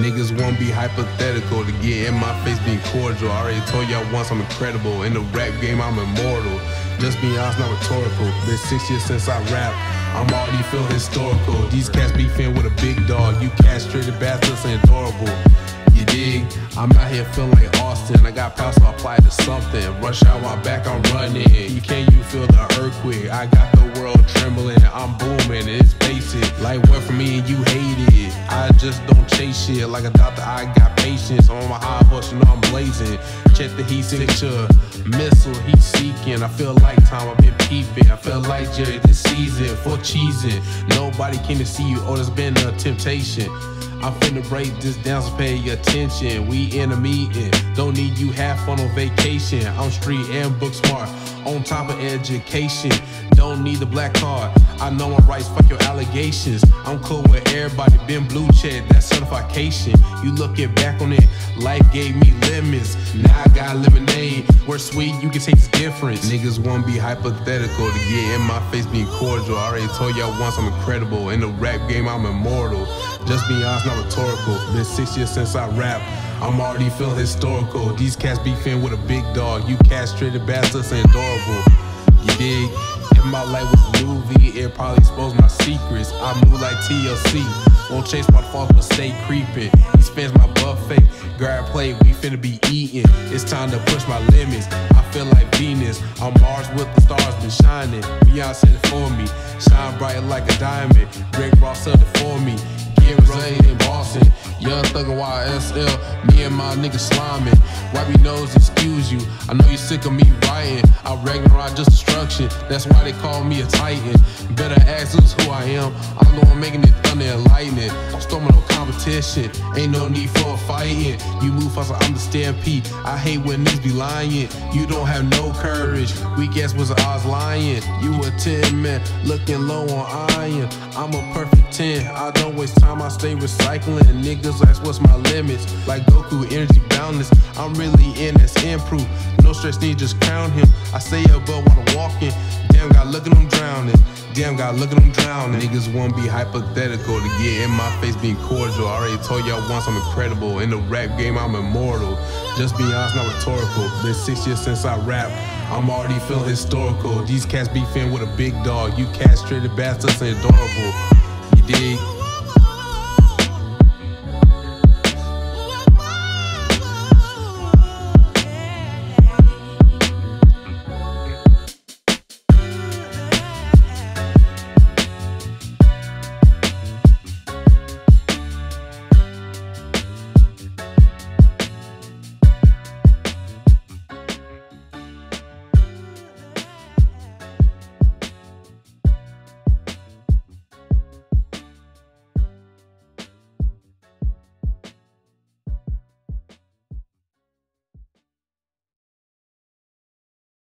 Niggas won't be hypothetical to get in my face being cordial. I already told y'all once I'm incredible. In the rap game, I'm immortal. Just be honest, not rhetorical. Been 6 years since I rap. I'm already feeling historical. These cats beefing with a big dog. You castrated bastards ain't adorable. You dig? I'm out here feeling like Austin. I got power, so I apply to something. Rush out my back, I'm running. You feel the earthquake? I got the world trembling. I'm booming, it's basic. Like what for me and you hate it. I just don't chase shit. Like a doctor, I got patience. I'm on my high horse, you know I'm blazing. Check the heat signature. Missile, heat seeking. I feel like time, I've been peeping. I feel like Jerry this season, for cheesing. Nobody came to see you, oh, there's been a temptation. I'm finna break this down, so pay attention. We in a meeting, don't need you have fun on vacation. I'm street and book smart, on top of education. Don't need the black card, I know my rights, fuck your allegations. I'm cool with everybody, been blue check, that certification. You looking back on it, life gave me lemons. Now I got lemonade, we're sweet, you can taste the difference. Niggas won't be hypothetical to get in my face being cordial. I already told y'all once I'm incredible. In the rap game, I'm immortal. Just be honest, not rhetorical. Been 6 years since I rap. I'm already feeling historical. These cats beefing with a big dog. You castrated bastards ain't adorable. You dig? If my life was a movie, it probably expose my secrets. I move like TLC. Won't chase my faults, but stay creeping. He spins my buffet. Grab plate, we finna be eating. It's time to push my limits. I feel like Venus. On Mars with the stars been shining. Beyonce it for me. Shine bright like a diamond. Rick Ross said it for me. Rose in Boston, Young Thug and YSL, me and my niggas sliming. Wipe your nose, excuse you. I know you sick of me writing. I Ragnarok just destruction. That's why they call me a titan. Better ask us who I am. I know I'm making it thunder and lightning. Storming no competition. Ain't no need for fighting. You move fast, I'm the stampede. I hate when niggas be lying. You don't have no courage. Weak ass was I was lying. You a 10 man, looking low on iron. I'm a perfect 10. I don't waste time. I stay recycling. Niggas ask what's my limits. Like Goku, energy boundless. I'm really in this improve. No stress, need just crown him. I stay above while I'm walking. Damn, God, look at them drowning. Damn, God, look at them drowning. Niggas won't be hypothetical to get in my face being cordial. I already told y'all once I'm incredible. In the rap game, I'm immortal. Just be honest, not rhetorical. Been 6 years since I rap. I'm already feeling historical. These cats beefing with a big dog. You castrated bastards ain't adorable. You dig?